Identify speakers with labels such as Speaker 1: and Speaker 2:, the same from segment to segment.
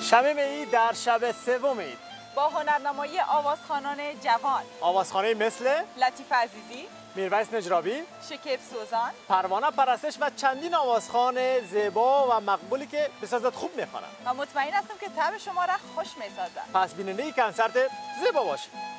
Speaker 1: شمیم عید در شب سوم عید
Speaker 2: با هنرنمایی آوازخوانان جوان،
Speaker 1: آوازخوانه مثل
Speaker 2: لطیف عزیزی،
Speaker 1: میرویس نجرابی،
Speaker 2: شکیب سوزان،
Speaker 1: پروانه پرستش و چندین آوازخوان زیبا و مقبولی که بسازت خوب میخوانند
Speaker 2: و مطمئن هستم که طبع شما را خوش میسازند.
Speaker 1: پس بیننده کنسرت زیبا باشید.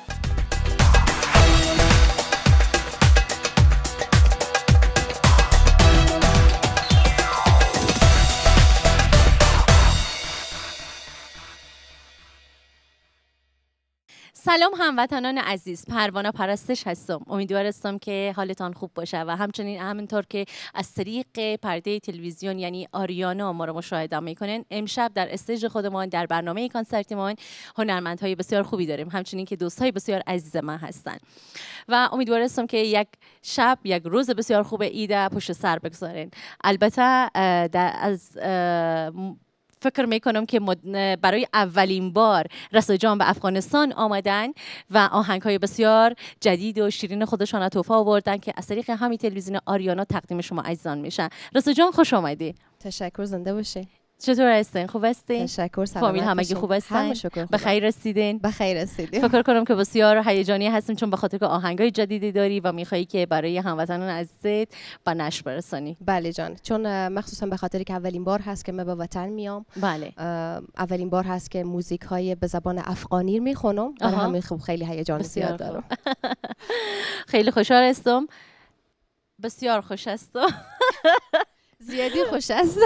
Speaker 3: سلام هموطنان عزیز، پروانه پرستش هستم. امیدوارم که حالتان خوب باشه و همچنین همینطور که از طریق پرده تلویزیون یعنی آریانا ما رو مشاهده میکنین. امشب در استیج خودمان در برنامه کنسرتمان هنرمندهای بسیار خوبی داریم، همچنین که دوستای بسیار عزیز من هستن و امیدوارم که یک شب یک روز بسیار خوب عید پشت سر بگذارین. البته از فکر میکنم که برای اولین بار رسا جان به افغانستان آمدن و آهنگ‌های بسیار جدید و شیرین خودشان را تحفه آوردن که از طریق همین تلویزیون آریانا تقدیم شما عزیزان میشن. رسا جان خوش آمدی.
Speaker 4: تشکر، زنده باشی.
Speaker 3: چطور هستین؟ خوب هستین؟
Speaker 4: تشکر، سلامت
Speaker 3: فامیل همگی خوب هستین؟ به خیر رسیدین؟
Speaker 4: به خیر رسیدیم.
Speaker 3: فکر کنم که بسیار هیجانی هستیم چون به خاطر که آهنگای جدیدی داری و میخوایی که برای هموطنان عزیزت به نشر برسانی.
Speaker 4: بله جان، چون مخصوصا به خاطر که اولین بار هست که من به وطن میام.
Speaker 3: بله.
Speaker 4: اولین بار هست که موزیک های به زبان افغانی میخونم. برای همین خوب خیلی هیجان زیاد دارم.
Speaker 3: خیلی خوشحال هستم. بسیار خوش هستم.
Speaker 4: زیادی خوش هست.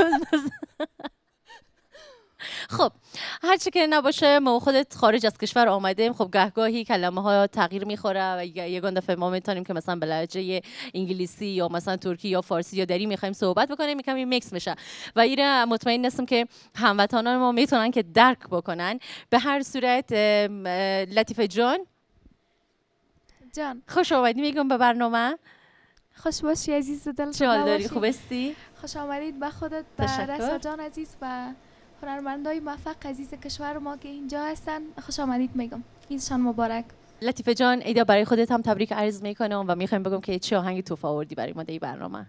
Speaker 3: خب هرچی که نباشه ما خودت خارج از کشور آمدیم، خب گهگاهی کلمه ها تغییر میخوره و یگان دفعه ما میتونیم که مثلا به لهجه انگلیسی یا مثلا ترکی یا فارسی یا دری میخوایم صحبت بکنیم، کمی میکس میشه و اینا مطمئن هستم که هموطنان ما میتونن که درک بکنن. به هر صورت لطیفه جان خوش آمدی میگم به برنامه.
Speaker 5: خوش باشی عزیز دل.
Speaker 3: چه حال داری؟ خوب هستی؟
Speaker 5: خوش آمدید به خودت، به رسا جان عزیز و هنرمندای موفق عزیز کشور ما که اینجا هستن. خوش آمدید میگم. عیدشان مبارک.
Speaker 3: لطیفه جان عید برای خودت هم تبریک عرض میکنم و میخوایم بگم که چه آهنگی تحفه آوردی برای ما در این برنامه؟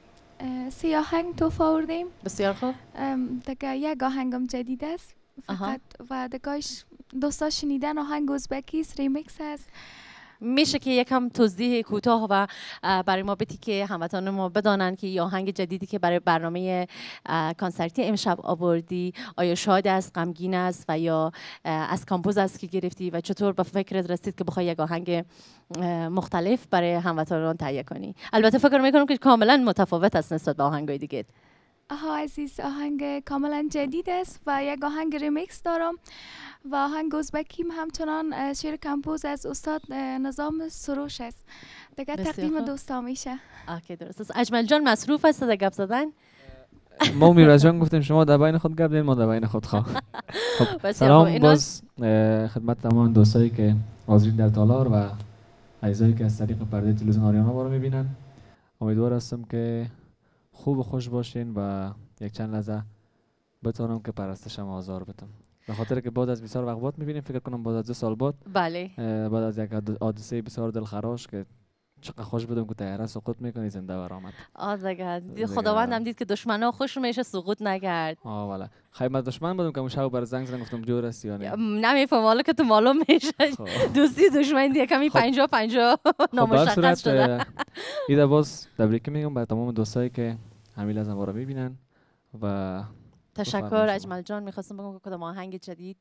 Speaker 5: 3 آهنگ تحفه آوردیم.
Speaker 3: بسیار خوب.
Speaker 5: دیگه یک آهنگم جدید است فقط و دیگه‌اش دوستا شنیدن آهنگ ازبکی ریمیکس است.
Speaker 3: میشه که یکم توضیح کوتاه و برای ما بدی که هموطنان ما بدانن که آهنگ جدیدی که برای برنامه کنسرتی امشب آوردی آیا شاد است، غمگین است و یا از کامپوز است که گرفتی و چطور به فکرت رسید که بخوای یک آهنگ مختلف برای هموطنان تهیه کنی؟ البته فکر میکنم که کاملا متفاوت است نسبت به آهنگای دیگه.
Speaker 5: عزیز آهنگ کاملا جدید است و یک آهنگ ریمیکس دارم و آهنگ ازبکیم همچنان شعر کمپوز از استاد نظام سروش است. دیگه تقدیم دوستا میشه.
Speaker 3: اوکی درست است. اجمل جان مصروف است در گپ زدن؟
Speaker 6: ما میراز جان گفتیم شما در بین خود گپ زدین، ما در بین خود خواه. خب سلام باز خدمت تمام دوستایی که حاضرین در تالار و عزیزایی که از طریق پرده تلویزیون آریانا ما رو میبینن. امیدوار هستم که خوب و خوش باشین و یک چند لحظه بتونم که پرستشم آزار بدم. به خاطر که بعد از بسیار وقت میبینیم، فکر کنم بعد از 2 سال بعد
Speaker 3: بله
Speaker 6: بعد از یک حادثه بسیار دلخراش که چقدر خوش بودم که طیاره سقوط میکنه زنده برآمد.
Speaker 3: دیگه خداوندم دید که دشمنا خوش میشه سقوط نکرد.
Speaker 6: والا خیلی دشمن بودم که اون شب بر زنگ زدم گفتم جور هستی یا نه.
Speaker 3: نمیفهمم حالا که تو معلوم میشه دوستی دشمن دیگه کمی 50-50 نامشخص شده.
Speaker 6: ایده باز تبریک میگم به تمام دوستایی که همین لحظه ما رو میبینن و
Speaker 3: تشکر. اجمل جان میخواستم بگم که کدام آهنگ جدید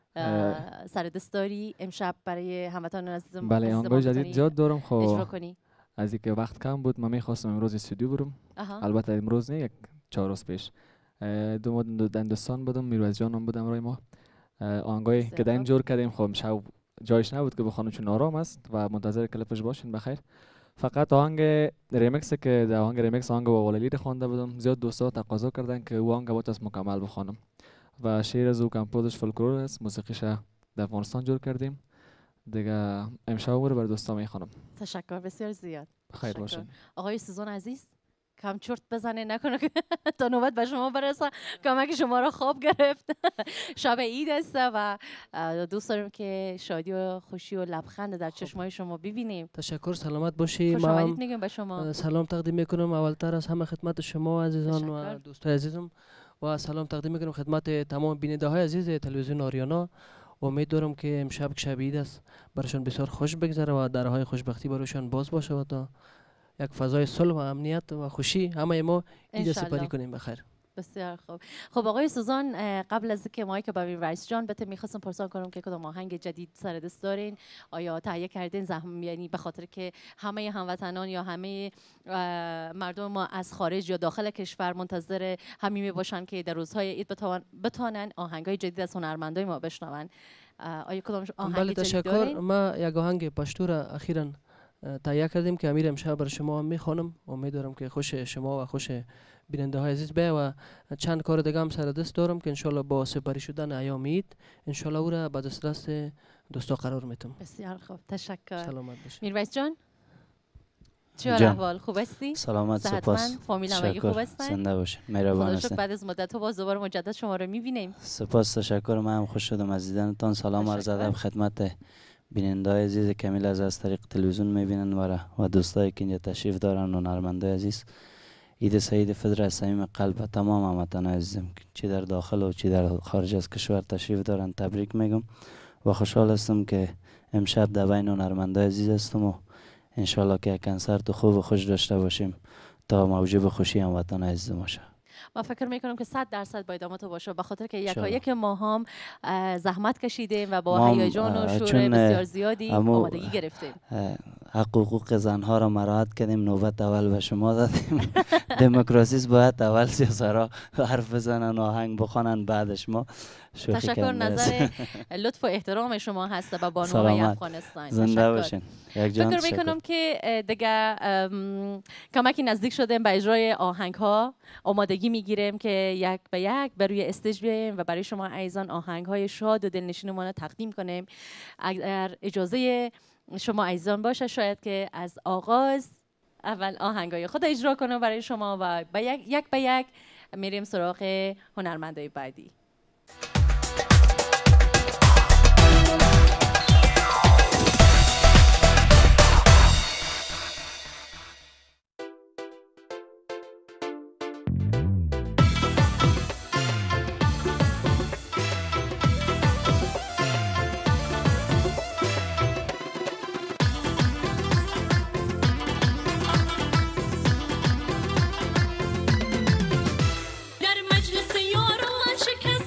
Speaker 3: سر دست داری امشب برای هموطنان عزیزم؟
Speaker 6: بله آهنگای جدید زیاد دارم. خب
Speaker 3: اجرا کنی.
Speaker 6: از اینکه وقت کم بود من میخواستم امروز استودیو برم. البته امروز نه، یک 4 روز پیش دو هندوستان بودم، میرویس جانم بودم روی ما. آهنگایی که دایم جور کردیم خب شب جایش نبود که بخوانم چون آرام است و منتظر کلیپش باشین بخیر. فقط آهنگ ریمیکس که در آهنگ ریمیکس آهنگ با ولیلی خوانده بودم، زیاد دوستا تقاضا کردن که او آهنگ باید از مکمل بخوانم و شعر از او کمپوزش فولکلور است، موسیقیش در افغانستان جور کردیم دیگه. امشب رو بر دوستا میخوانم.
Speaker 3: تشکر بسیار زیاد.
Speaker 6: خیر باشین.
Speaker 3: آقای سوزان عزیز کم چرت بزنه نکنه که تا نوبت به شما برسه کمک شما رو خواب گرفت. شب عید است و دوست داریم که شادی و خوشی و لبخند در چشمای شما ببینیم.
Speaker 7: تشکر، سلامت باشی.
Speaker 3: خوش آمدید میگم به شما.
Speaker 7: سلام تقدیم میکنم اولتر از همه خدمت شما عزیزان و دوستای عزیزم. و سلام تقدیم میکنم خدمت تمام بیننده های عزیز تلویزیون آریانا. امید دارم که امشب شب عید است برشان بسیار خوش بگذره و درهای خوشبختی برایشان باز باشه و تا یک فضای صلح و امنیت و خوشی همه ما عید سپری کنیم بخیر.
Speaker 3: بسیار خوب. خب آقای سوزان، قبل از اینکه مایک به رئیس جان بده میخواستم پرسان کنم که کدام آهنگ جدید سر دست دارین؟ آیا تهیه کردین یعنی به خاطر که همه هموطنان یا همه مردم ما از خارج یا داخل کشور منتظر همین میباشن که در روزهای عید بتونن آهنگای جدید از هنرمندای ما بشنون؟ آیا کدام آهنگ جدید دارین؟
Speaker 7: ما یک آهنگ پشتو را اخیراً تهیه کردیم که امیر امشب برای شما میخوانم. امیدوارم که خوش شما و خوش بیننده های عزیز بیاید و چند کار دیگه هم سر دست دارم که انشالله با سپری شدن ایام عید انشالله او را به دست دوستا قرار میتم.
Speaker 3: بسیار خوب، تشکر.
Speaker 7: سلامت باشید.
Speaker 3: میرویس جان، چه احوال؟ خوب هستی؟
Speaker 8: سلامت، سپاس.
Speaker 3: فامیل همگی خوب هستن؟
Speaker 8: زنده باشین. مهربان هستین.
Speaker 3: بعد از مدت باز دوباره مجدد شما رو میبینیم.
Speaker 8: سپاس، تشکر. من هم خوش شدم از دیدنتان. سلام عرض ادب خدمت بیننده عزیز کمیل از طریق تلویزیون میبینن و دوستایی که اینجا تشریف دارن و هنرمندای عزیز. عید سعید فطر از صمیم قلب تمام هموطنان عزیزم چی در داخل و چی در خارج از کشور تشریف دارن تبریک میگم و خوشحال هستم که امشب در بین هنرمندای عزیز هستم و انشالله که یک کنسرت خوب و خوش داشته باشیم تا موجب خوشی هموطنان عزیز باشه.
Speaker 3: ما فکر میکنم که 100% با ادامه تو باشه، به خاطر که یک ما هم زحمت کشیدیم و با هیجان و شور بسیار زیادی آمادگی گرفتیم.
Speaker 8: حقوق زنها را مراعات کردیم، نوبت اول به شما دادیم. دموکراسی باید اول سیاسرا حرف بزنن و آهنگ بخونن بعدش ما شوخی کنیم.
Speaker 3: تشکر، نظر لطف و احترام شما هست به بانوهای افغانستان.
Speaker 8: زنده باشین.
Speaker 3: فکر میکنم که دیگه کمکی نزدیک شدیم به اجرای آهنگ ها، آمادگی میگیریم که یک به یک بر روی استیج بیاییم و برای شما عزیزان آهنگ های شاد و دلنشینمان تقدیم کنیم. اگر اجازه شما عزیزان باشه شاید که از آغاز اول آهنگ های خود اجرا کنم برای شما و یک به یک میریم سراغ هنرمندای بعدی.
Speaker 9: در مجلس یاران شکست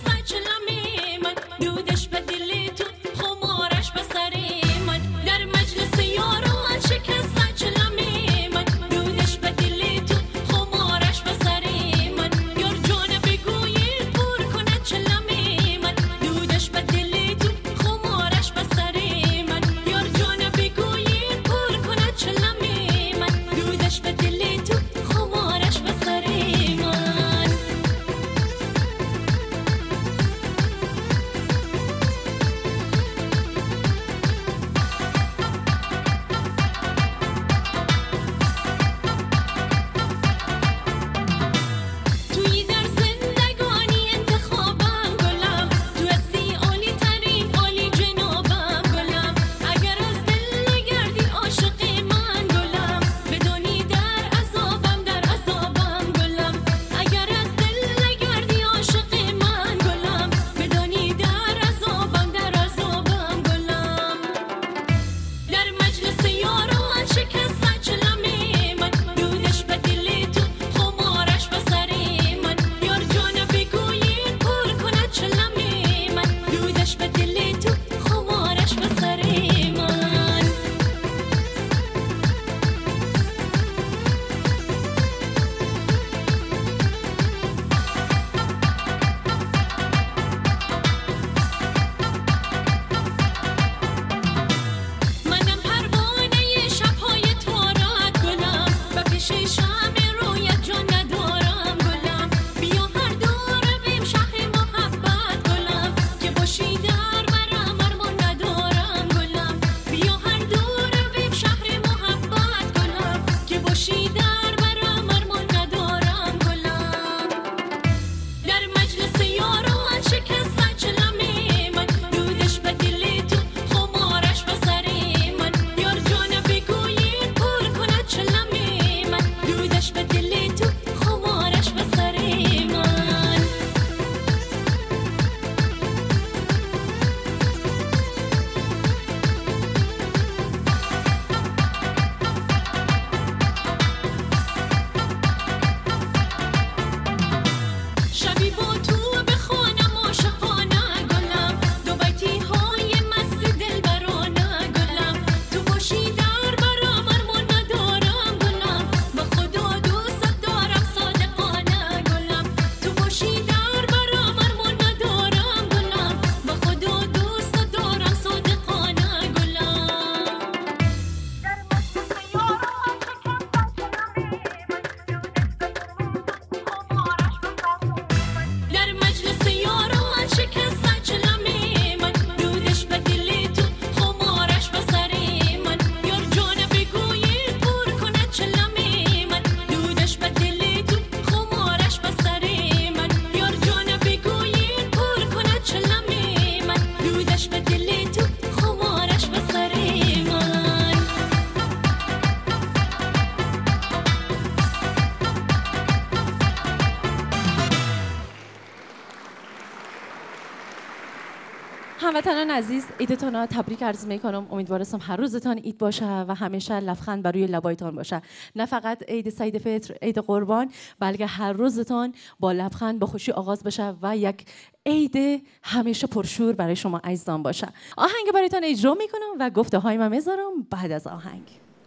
Speaker 3: هموطنان عزیز، عیدتان را تبریک عرض میکنم. امیدوارم هر روزتان عید باشه و همیشه لبخند بر روی لبایتان باشه. نه فقط عید سید فطر، عید قربان، بلکه هر روزتان با لبخند با خوشی آغاز بشه و یک عید همیشه پرشور برای شما عزیزان باشه. آهنگ برایتان اجرا میکنم و گفته های من میذارم بعد از آهنگ.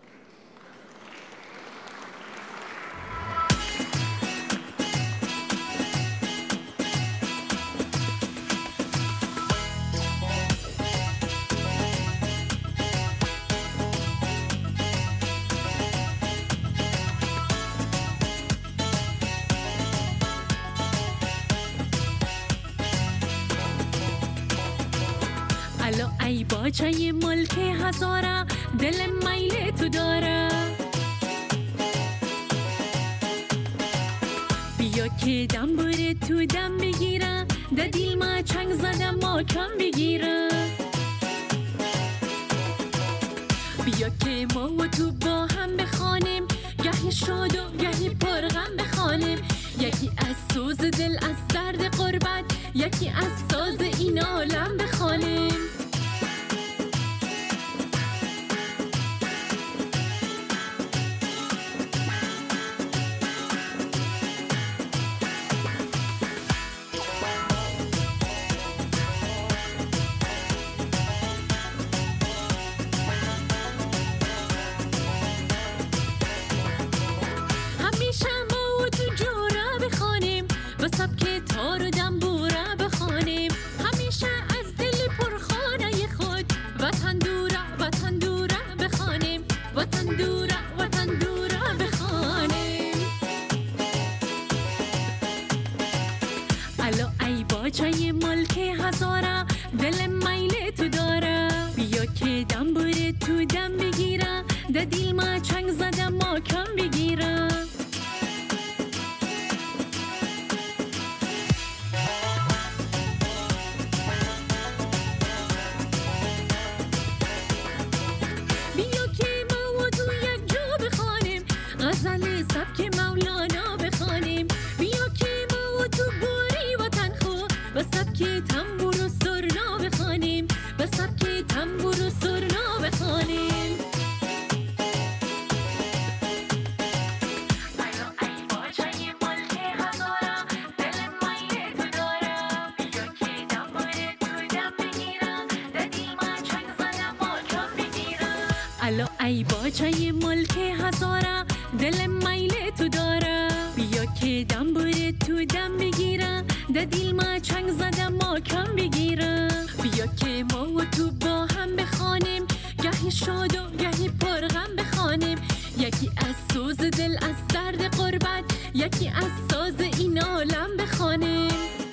Speaker 9: ای باچه ملک هزاره دل میل تو داره، بیا که دم بره تو دم بگیره، ده دیل ما چنگ زده ما کم بگیره، بیا که ما و تو با هم بخوانیم، گهی شاد و گهی پرغم بخوانیم، یکی از سوز دل از درد قربت، یکی از ساز این عالم بخوانیم. الا ای باچه ملک هزاره دل میل تو داره، بیا که دم بره تو دم بگیره، ده دیل ما چنگ زده ما کم بگیره، بیا که ما و تو با هم بخوانیم، گهی شاد و گهی پرغم بخوانیم، یکی از سوز دل از درد قربت، یکی از ساز این عالم بخوانیم.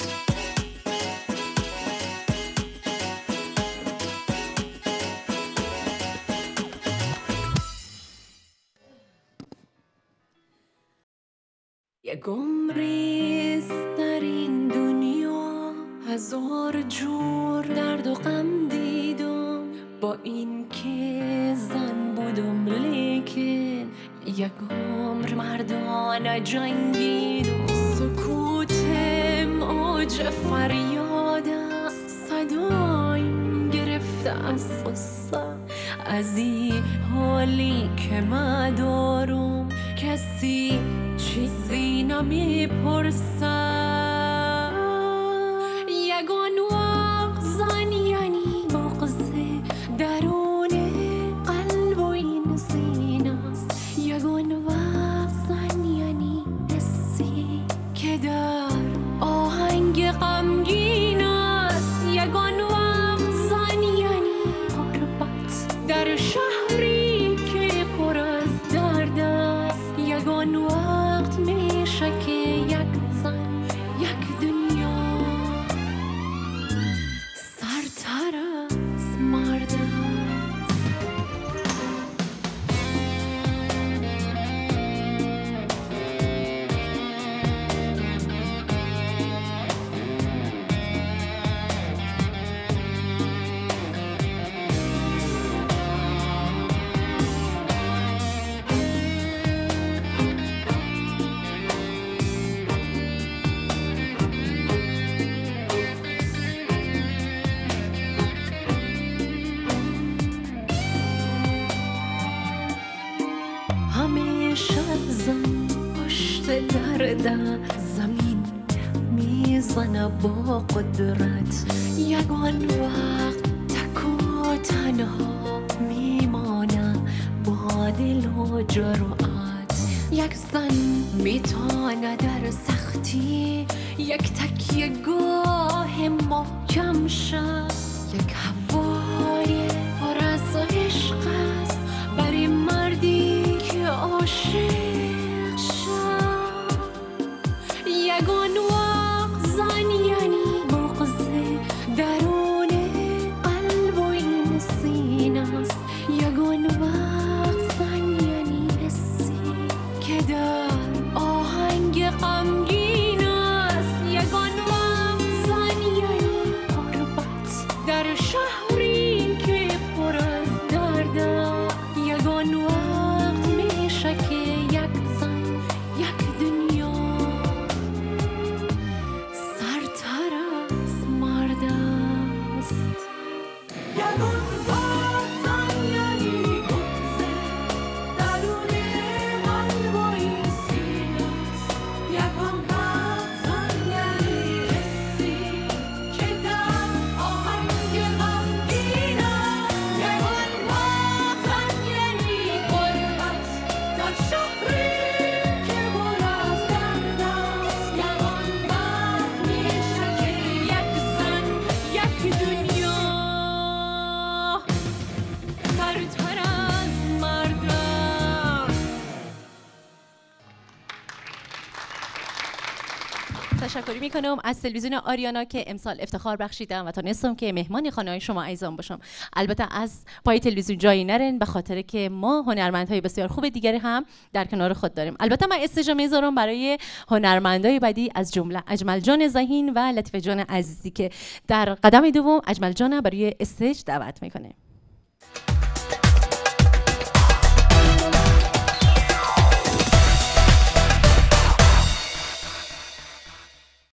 Speaker 9: یک عمریست در این دنیا، هزار جور درد و غم دیدم، با این که زن بودم لیکن یک عمر مردانه جنگیدم، سکوتم اوج فریاد است، صدایم گرفته از قصه، از این حالی که من دارم کسی چیزی نمیپرسه، یگان وقت زن یعنی بغضه درون قلب و این سینه است، یگان وقت زن یعنی حسی که در آهنگ غمگین است، یگان وقت زن یعنی غربت در شهری که پر از درد است، یگان وقت میشه که یک زن سرده زمین میزنه با قدرت یگان وقت تک و تنها میمانه با دل و جرأت یک زن میتونه در سختی یک تکیه گاه محکم شه یک هوای پر از عشق است برای مردی که عاشق شد یگان وقت زن یعنی بغض درون قلب و این سینه است یگان وقت زن یعنی حسی که در آهنگ غمگین است یگان وقت زن یعنی غربت در شهری که پر از درد یگان وقت میشه که یک زن یک دنیا سرتر از مرد است یگان وقت زن یعنی بغض درون قلب و این سینه است یگان وقت زن یعنی حسی که در آهنگ غمگین است یگان وقت زن یعنی غربت در شهری که پر از درد است یگان وقت میشه که یک زن یک دنیا سرتر از مرد است.
Speaker 3: تشکر میکنم از تلویزیون آریانا که امسال افتخار بخشیدم و تونستم که مهمان خانه شما عزیزان باشم. البته از پای تلویزیون جایی نرین به خاطر که ما هنرمندهای بسیار خوب دیگری هم در کنار خود داریم. البته من استیج میذارم برای هنرمندای بعدی از جمله اجمل جان ذهین و لطیفه جان عزیزی که در قدم دوم اجمل جان برای استیج دعوت میکنه.